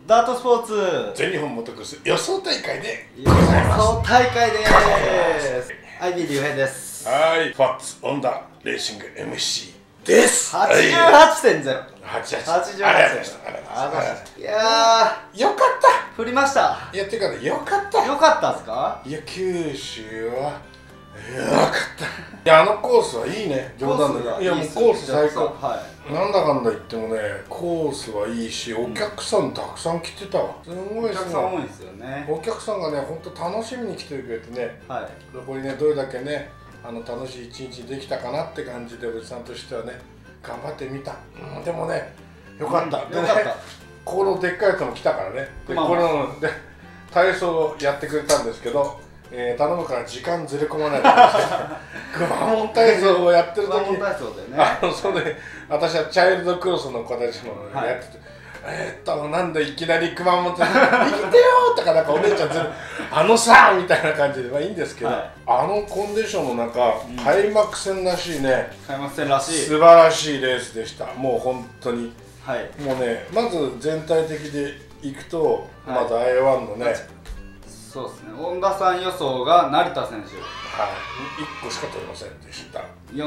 ダートスポーツ全日本モトクロス予想大会で予想大会です。IB 竜兵です。 はい、ファッツオンダレーシング MC です。 88.0。88.0。 ありがとうございました。 いやー、よかった。 振りました。 いや、っていうかね、よかった。 よかったですか？ いや、九州はよかった。いや、あのコースはいいね。冗談だけど。いや、もうコース最高。なんだかんだ言ってもね、コースはいいし、お客さんたくさん来てたわ。すごいお客さん多いですよね。 お客さんがね、本当楽しみに来てくれてね。そこにね、どれだけね、楽しい一日できたかなって感じで、おじさんとしてはね、頑張ってみた。でもね、よかった。でね、このでっかいやつも来たからね。で、こので体操をやってくれたんですけど。頼むから時間ずれ込まないでください。くまモン体操をやってる時に、それで私はチャイルドクロスの子たちのやってて、なんでいきなりくまモンって「生きてよ!」とかなんかお姉ちゃんさ」みたいな感じでまあいいんですけど、あのコンディションの中、開幕戦らしいね、 開幕戦らしい素晴らしいレースでした。もう本当に、もうね、まず全体的でいくと、まず I1 のね、 そうですね、恩田さん予想が成田選手、 1個しか取れませんでした。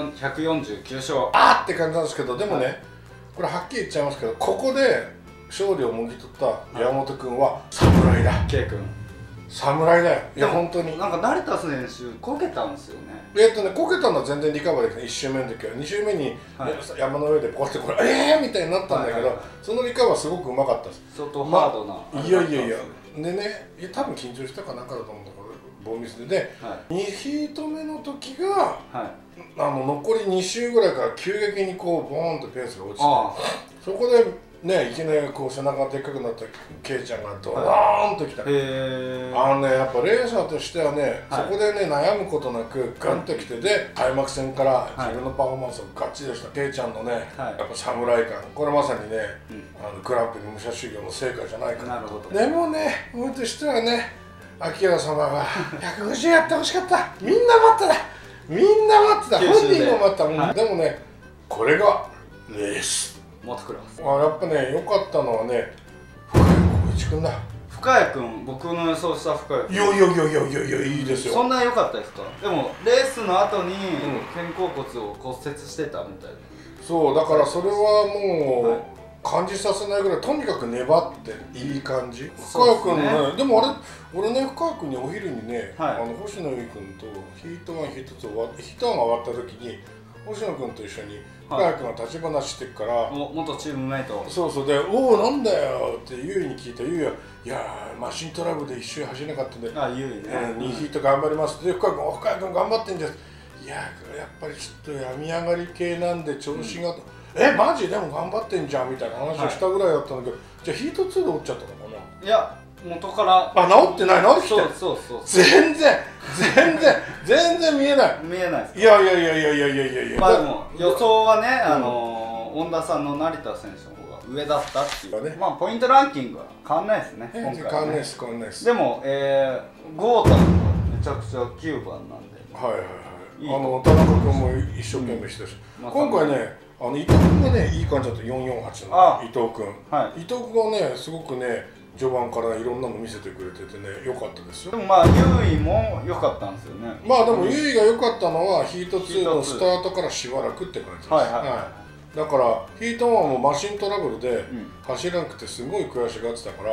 149勝って感じなんですけど、でもね、これはっきり言っちゃいますけど、ここで勝利をもぎ取った山本君は侍だ。 K 君侍だよ。いや本当になんか成田選手こけたんですよね。 こけたのは全然リカバーできない。1周目の時は2周目に山の上でこうやってこれみたいになったんだけど、そのリカバーすごくうまかったです。 相当ハードな。 いやでね、多分緊張したかなんかだと思うんだけど、ボンミスで2ヒート目の時が残り2周ぐらいから急激にこうボーンとペースが落ちて、そこでね、いきなりこう背中がでっかくなったケイちゃんがドーンときた。やっぱレーサーとしてはね、そこでね悩むことなくガンときて、で開幕戦から自分のパフォーマンスをガッチリしたケイちゃんのね、やっぱ侍感、これまさにね、グランプリ武者修行の成果じゃないかな。でもね、俺としてはね、秋山様が150やってほしかった。みんな待ってた、みんな待ってた、本人も待ったもん。でもね、これがレースモトクロス。 やっぱね、良かったのはね、深谷浩一君だ。 深谷君、僕の予想した深谷君。 いや、いいですよ。 そんな良かったですか？でも、レースの後に肩甲骨を骨折してたみたいな。 そう、だからそれはもう、感じさせないぐらい、とにかく粘っていい感じ。深谷君ね、でも俺ね、深谷君にお昼にね、星野由依君とヒート1、ヒート2、ヒート1が終わった時に、星野君と一緒に深谷君が立ち話してるから、 元チームメイト。 そうで、おおなんだよってゆいに聞いた。ゆいは、いやマシントラブルで一周走れなかったんで、 ゆいね、 2ヒート頑張りますって。で、深谷君頑張ってんじゃん。いややっぱりちょっと病み上がり系なんで調子が、マジでも頑張ってんじゃんみたいな話をしたぐらいだったんだけど、じゃあヒート2で落ちちゃったのかな。 いや、元から治ってない、治ってきてる。 そう全然見えないです。 いやまあでも予想はね、恩田さんの成田選手の方が上だったっていうね。まあポイントランキングは変わんないですね、今回はね。 変わんないです。 でも豪太君はめちゃくちゃ9番なんで、 田中君も一生懸命してるし、今回ね、伊藤君がね、いい感じだった。448の伊藤君がね、すごくね、序盤からいろんなの見せてくれててね、良かったですよ。 でもまあ優位も良かったんですよね。 まあでも優位が良かったのはヒート2のスタートからしばらくって感じです。だからヒート1もマシントラブルで走らなくてすごい悔しがってたから、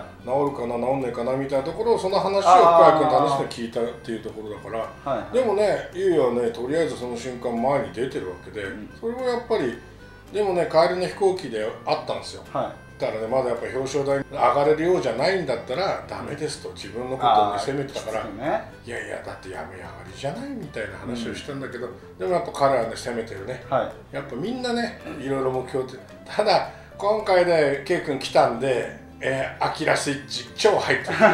治るかな治んないかなみたいなところを、その話を深谷君と話して聞いたっていうところだから、でもね、優位はね、とりあえずその瞬間前に出てるわけで、それはやっぱり、でもね、帰りの飛行機であったんですよ。だからね、まだやっぱ表彰台に上がれるようじゃないんだったらダメですと自分のことを責めてたから、いやだってやめ上がりじゃないみたいな話をしたんだけど、でもやっぱ彼はね、攻めてるね。やっぱみんなね、いろいろ目標って、ただ今回ね、K 君来たんで、アキラスイッチ超入ってるんですね。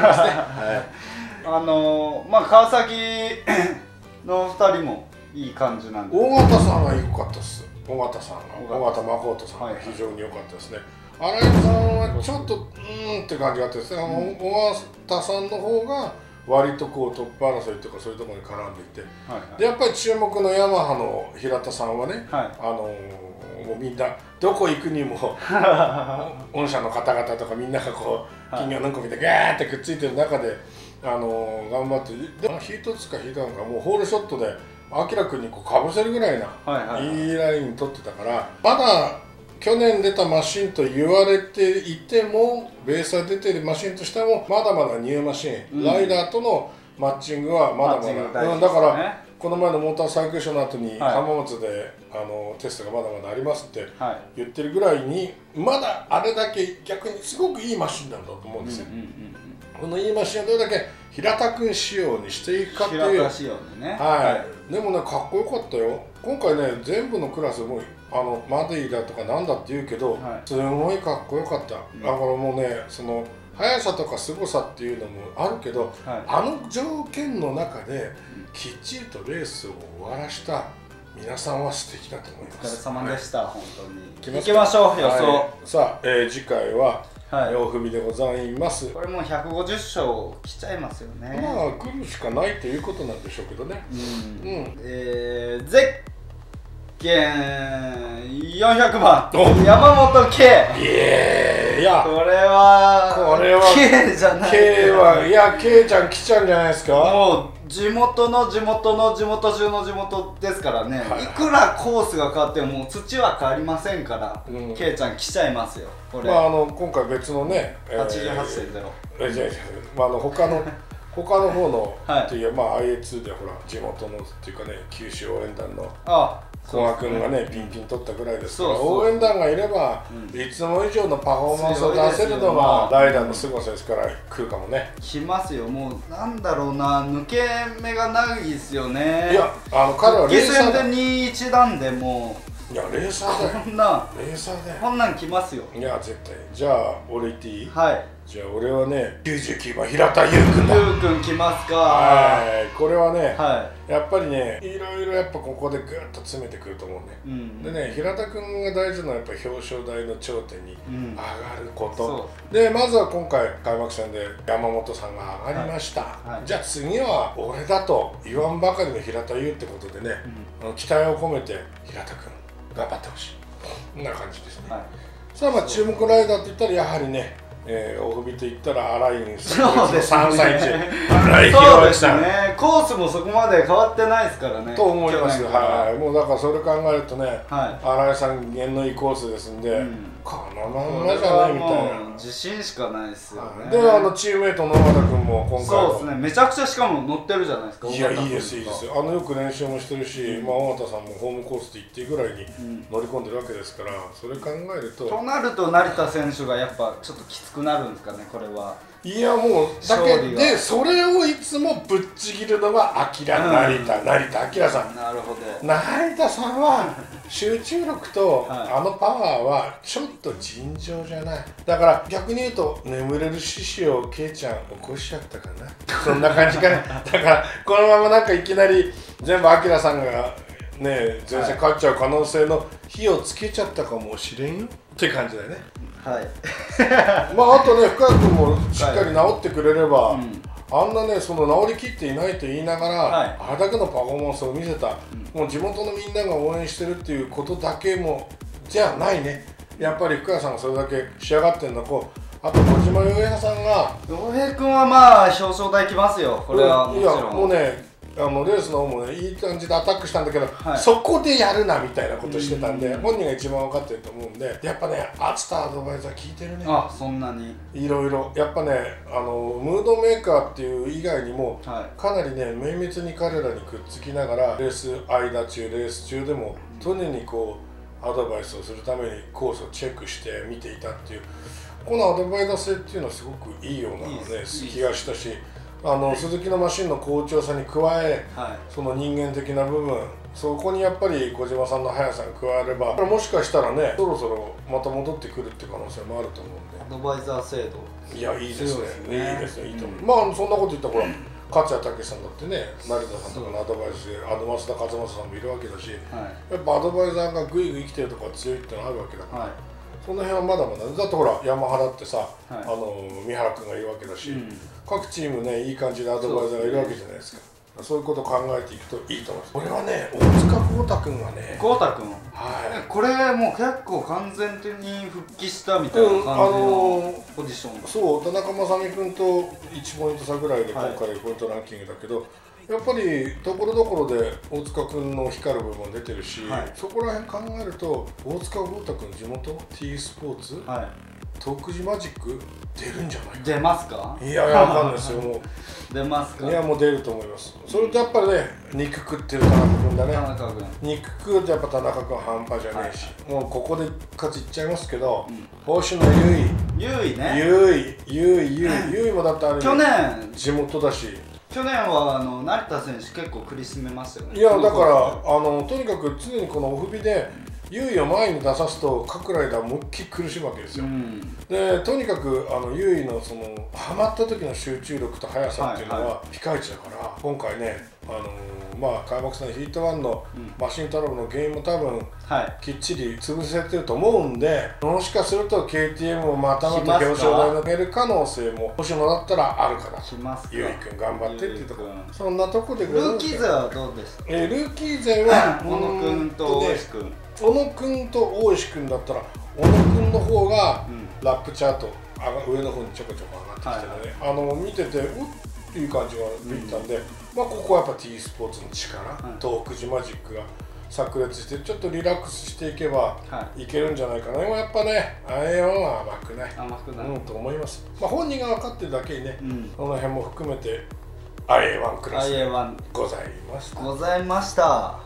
まあ川崎の2人もいい感じなんで、 尾形さんが良かったです。尾形誠さんが非常に良かったですね。新井さんはちょっとって感じがあってですね、尾形さんの方が割とこうトップ争いとかそういうところに絡んでいて、でやっぱり注目のヤマハの平田さんはね、もうみんなどこ行くにも御社の方々とかみんながこう金魚のんこみたいにガーってくっついてる中で頑張って、でヒート2かヒート1かもうホールショットでアキラ君にこうかぶせるぐらいないいライン取ってたから、まだ去年出たマシンと言われていてもベースが出ているマシンとしてもまだまだニューマシン、ライダーとのマッチングはまだまだ、だからこの前のモーターサイクルショーの後に浜松でテストがまだまだありますって言ってるぐらいに、まだあれだけ逆にすごくいいマシンなんだと思うんですよ。このいいマシンをどれだけ平田君仕様にしていくかっていう。 平田仕様にね。 でもねかっこよかったよ。今回ね全部のクラスもマディだとかなんだって言うけど、すごいかっこよかった。だからもうねその速さとか凄さっていうのもあるけど、あの条件の中できっちりとレースを終わらした皆さんは素敵だと思います。 お疲れ様でした、本当に。行きましょう、予想。 さあ、次回は大踏でございます。 これもう150勝来ちゃいますよね。 まあ来るしかないということなんでしょうけどね。 ゼッケン400番山本圭。いやこれは K じゃない。 K はいや K ちゃん来ちゃうんじゃないですか。 もう地元の地元の地元中の地元ですからね、いくらコースが変わってももう土は変わりませんから、K ちゃん来ちゃいますよ。これ今回別のね 88.0 他の方のっていうIA2 でほら地元のっていうかね九州応援団の古賀君がねピンピン取ったぐらいですから、応援団がいればいつも以上のパフォーマンスを出せるのがライダーの凄さですから来るかもね。 来ますよ。もうなんだろうな、抜け目がないですよね。 いや彼はレーサーで2-1なんでもう、 いやレーサーだよ。 こんなん来ますよ。 いや絶対。じゃあ俺言っていい？ はい。 じゃあ俺はね99番平田優君だ。 優君来ますか。 これはね、やっぱりねいろいろやっぱここでグッと詰めてくると思うね。でね平田君が大事なのはやっぱ表彰台の頂点に上がることで、まずは今回開幕戦で山本さんが上がりました。じゃあ次は俺だと言わんばかりの平田優ってことでね、期待を込めて平田君頑張ってほしい。こんな感じですね。さあ注目ライダーって言ったらやはりね大踏と言ったら荒井331荒井宏之さん。 コースもそこまで変わってないですからね。 と思います。もうだからそれ考えるとね荒井さん弦のいいコースですんで、このまんまじゃないみたいな自信しかないですよね。 でチームメイトの野方君も今回そうですね、めちゃくちゃしかも乗ってるじゃないですか。 いやいいですいいですよ。よく練習もしてるし、野方さんもホームコースで行っていいぐらいに乗り込んでるわけですから、それ考えるとなると成田選手がやっぱちょっときつくなるんですかね、これは。 いやもうだけでそれをいつもぶっちぎるのが成田明さん。 なるほど。 成田さんは集中力とパワーはちょっと尋常じゃない。だから逆に言うと眠れる獅子をケイちゃん起こしちゃったかなそんな感じかね。だからこのままなんかいきなり全部明さんがね前線勝っちゃう可能性の火をつけちゃったかもしれんよって感じだよね。あとね深谷君もしっかり治ってくれれば、あんなねその治りきっていないと言いながら、あれだけのパフォーマンスを見せた、もう地元のみんなが応援してるっていうことだけもじゃないね。やっぱり深谷さんがそれだけ仕上がってるのと、あと小島洋平さんが洋平君は表彰台来ますよ。これはもちろん。 いやもうねレースの方もねいい感じでアタックしたんだけど、そこでやるなみたいなことしてたんで、本人が一番分かってると思うんで、やっぱね熱田アドバイザー聞いてるね。 そんなにいろいろやっぱねムードメーカーっていう以外にも、かなりね綿密に彼らにくっつきながらレース間中レース中でも常にこうアドバイスをするためにコースをチェックして見ていたっていう、このアドバイザー性っていうのはすごくいいような気がしたし、鈴木のマシンの好調さに加え、その人間的な部分、そこにやっぱり小島さんの速さが加われば、もしかしたらねそろそろまた戻ってくるっていう可能性もあると思うんで。 アドバイザー制度、 いやいいですね。いいですね。いいと思う。そんなこと言ったらほら勝谷武さんだってね、成田さんとかのアドバイスで増田勝正さんもいるわけだし、やっぱアドバイザーがグイグイ来てるとか強いってのあるわけだから、 その辺はまだまだだってほら山原ってさ、三原君がいるわけだし、各チームねいい感じでアドバイザーがいるわけじゃないですか。そういうことを考えていくといいと思います。これはね大塚豪太君がね、 豪太君、これもう結構完全に復帰したみたいな感じのポジション、 そう田中雅美君と1ポイント差ぐらいで今回ポイントランキングだけど、やっぱりところどころで大塚君の光る部分出てるし、そこら辺考えると大塚豪太君地元 T スポーツ、徳地マジック出るんじゃないか。 出ますか？ いやわかんないですよ。もう出ますか？ いやもう出ると思います。それとやっぱりね肉食ってる田中君だね。 田中君肉食うとやっぱ田中君半端じゃねえし、もうここで勝ちいっちゃいますけど、星野優衣ね、 優衣もだってあれ去年地元だし、 去年は成田選手結構苦しめましたよね。 いやだからとにかく常にこのオフビで優衣を前に出さすと各ライダー思いっきり苦しむわけですよ。でとにかく優衣のそのハマった時の集中力と速さっていうのはピカイチだから、今回ね開幕戦のヒート1のマシントラブルの原因も多分きっちり潰せてると思うんで、もしかすると KTM もまたまた表彰台に出る可能性も星野だったらあるかなと。優衣君頑張ってっていうところ、そんなとこでルーキー勢はどうですか？ ルーキー勢は小野君と大石君、 小野君と大石君だったら小野君の方がラップチャート上の方にちょこちょこ上がってきてね、見ててうっていう感じができたんで、ここはやっぱ T スポーツの力、徳地マジックが炸裂してちょっとリラックスしていけばいけるんじゃないかな。でもやっぱねIAONは甘くないと思います。本人が分かってるだけにね、その辺も含めて IA1 クラスございました。